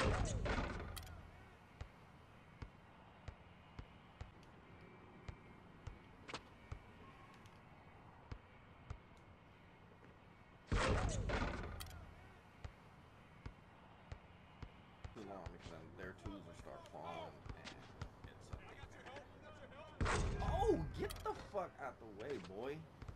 Because their twos will start falling and it's a nightmare. Oh, get the fuck out the way, boy.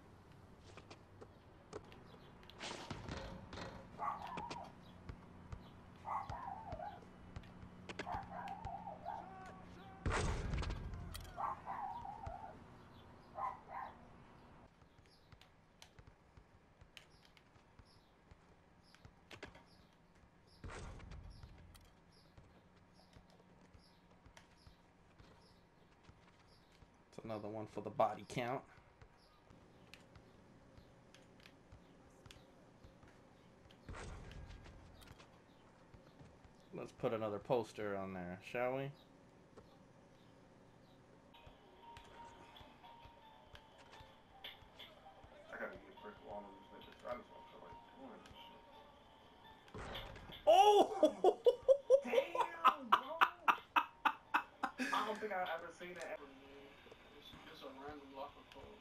Another one for the body count. Let's put another poster on there, shall we? I gotta get brick wall on this bitch. I just don't feel like doing this shit. Oh! Damn, bro! I don't think I've ever seen that ever. It's a random locker code.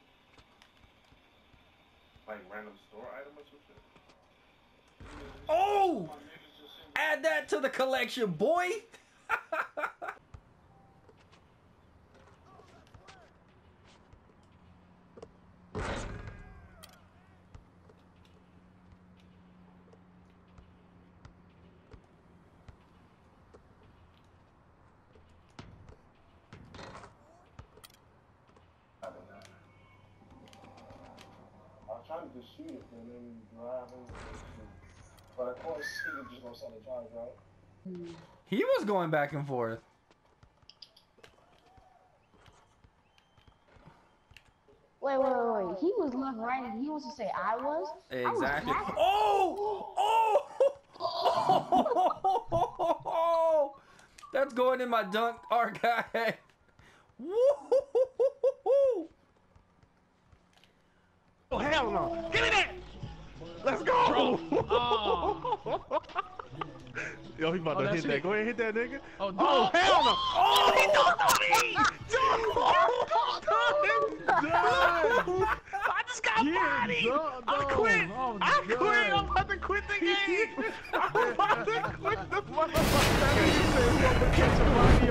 Like random store item or some shit? Oh! Add that to the collection, boy! I was trying to just shoot it and then driving. But of course, he was just gonna sell the charge, right? He was going back and forth. Wait. He was left, right, and he wants to say I was? Exactly. I was Oh! That's going in my dunk archive. Woo! Oh, hell no. Give me that! Let's go! Oh. Yo, he about to hit that. Go ahead and hit that, nigga. Oh, hell no! Oh, he dunked on me! I just got bodied! I quit! I quit! I'm about to quit the game! I'm about to quit the motherfucker!